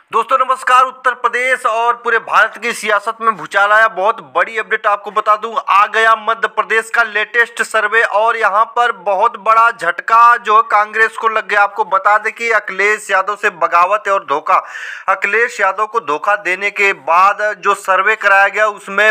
दोस्तों नमस्कार। उत्तर प्रदेश और पूरे भारत की सियासत में भूचाल आया। बहुत बड़ी अपडेट आपको बता दूं, आ गया मध्य प्रदेश का लेटेस्ट सर्वे और यहां पर बहुत बड़ा झटका जो कांग्रेस को लग गया। आपको बता दें कि अखिलेश यादव से बगावत और धोखा, अखिलेश यादव को धोखा देने के बाद जो सर्वे कराया गया उसमें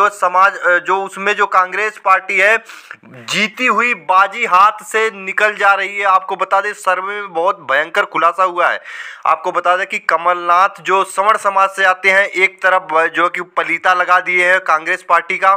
जो कांग्रेस पार्टी है जीती हुई बाजी हाथ से निकल जा रही है। आपको बता दें सर्वे में बहुत भयंकर खुलासा हुआ है। आपको बता दें कि कमलनाथ जो संवर्ण समाज से आते हैं, एक तरफ जो कि पलीता लगा दिए हैं कांग्रेस पार्टी का।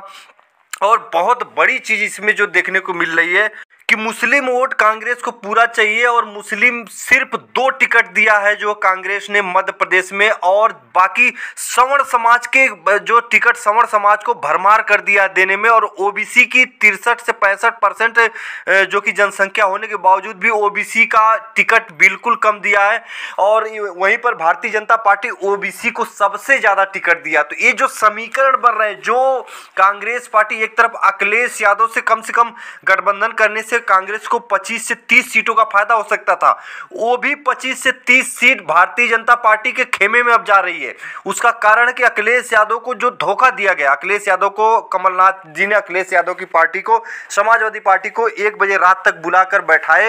और बहुत बड़ी चीज इसमें जो देखने को मिल रही है कि मुस्लिम वोट कांग्रेस को पूरा चाहिए और मुस्लिम सिर्फ 2 टिकट दिया है जो कांग्रेस ने मध्य प्रदेश में, और बाकी सवर्ण समाज के जो टिकट सवर्ण समाज को भरमार कर दिया देने में। और ओबीसी की 63 से 65% जो कि जनसंख्या होने के बावजूद भी ओबीसी का टिकट बिल्कुल कम दिया है। और वहीं पर भारतीय जनता पार्टी ओबीसी को सबसे ज्यादा टिकट दिया। तो ये जो समीकरण बन रहे हैं, जो कांग्रेस पार्टी एक तरफ अखिलेश यादव से कम गठबंधन करने से कांग्रेस को 25 से 30 सीटों का फायदा हो सकता था, वो भी 25 से 30 सीट भारतीय जनता पार्टी के खेमे में अब जा रही है। उसका कारण है कि अखिलेश यादव को जो धोखा दिया गया, अखिलेश यादव को कमलनाथ जी ने अखिलेश यादव की पार्टी को, समाजवादी पार्टी को 1 बजे रात तक बुलाकर बैठाए।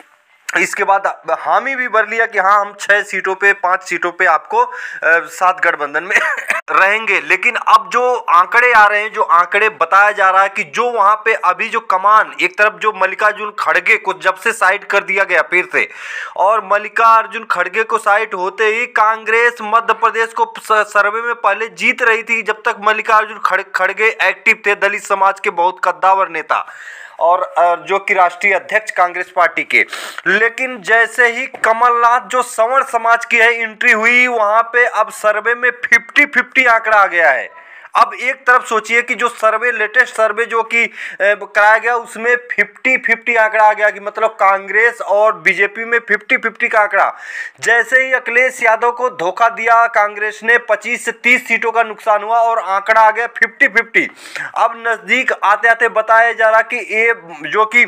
इसके बाद हामी भी भर लिया कि हाँ हम 6 सीटों पे 5 सीटों पे आपको साथ गठबंधन में रहेंगे। लेकिन अब जो आंकड़े आ रहे हैं, जो आंकड़े बताया जा रहा है कि जो वहां पे अभी जो कमान एक तरफ जो मल्लिकार्जुन खड़गे को जब से साइड कर दिया गया फिर से, और मल्लिकार्जुन खड़गे को साइड होते ही कांग्रेस मध्य प्रदेश को सर्वे में पहले जीत रही थी जब तक मल्लिकार्जुन खड़गे एक्टिव थे, दलित समाज के बहुत कद्दावर नेता और जो कि राष्ट्रीय अध्यक्ष कांग्रेस पार्टी के। लेकिन जैसे ही कमलनाथ जो सवर्ण समाज की है एंट्री हुई, वहां पे अब सर्वे में 50-50 आंकड़ा आ गया है। अब एक तरफ सोचिए कि जो सर्वे लेटेस्ट सर्वे जो कि कराया गया उसमें 50-50 आंकड़ा आ गया कि मतलब कांग्रेस और बीजेपी में 50-50 का आंकड़ा। जैसे ही अखिलेश यादव को धोखा दिया कांग्रेस ने, 25 से 30 सीटों का नुकसान हुआ और आंकड़ा आ गया 50-50। अब नजदीक आते आते बताया जा रहा कि ये जो कि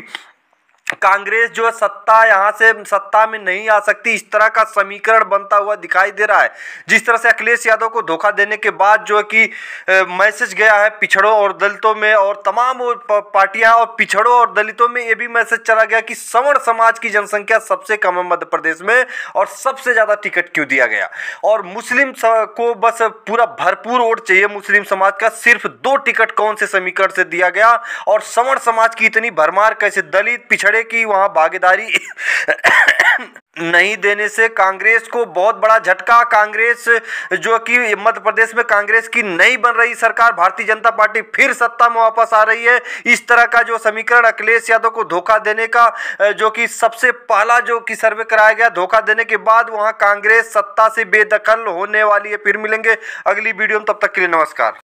कांग्रेस जो सत्ता में नहीं आ सकती, इस तरह का समीकरण बनता हुआ दिखाई दे रहा है। जिस तरह से अखिलेश यादव को धोखा देने के बाद जो कि मैसेज गया है पिछड़ों और दलितों में, और तमाम पार्टियां और पिछड़ों और दलितों में ये भी मैसेज चला गया कि सवर्ण समाज की जनसंख्या सबसे कम है मध्य प्रदेश में और सबसे ज्यादा टिकट क्यों दिया गया। और मुस्लिम को बस पूरा भरपूर वोट चाहिए मुस्लिम समाज का, सिर्फ 2 टिकट कौन से समीकरण से दिया गया, और सवर्ण समाज की इतनी भरमार कैसे, दलित पिछड़े की वहां भागीदारी नहीं देने से कांग्रेस को बहुत बड़ा झटका। कांग्रेस जो कि मध्य प्रदेश में कांग्रेस की नहीं बन रही सरकार, भारतीय जनता पार्टी फिर सत्ता में वापस आ रही है। इस तरह का जो समीकरण अखिलेश यादव को धोखा देने का जो कि सबसे पहला जो कि सर्वे कराया गया, धोखा देने के बाद वहां कांग्रेस सत्ता से बेदखल होने वाली है। फिर मिलेंगे अगली वीडियो में, तब तक के लिए नमस्कार।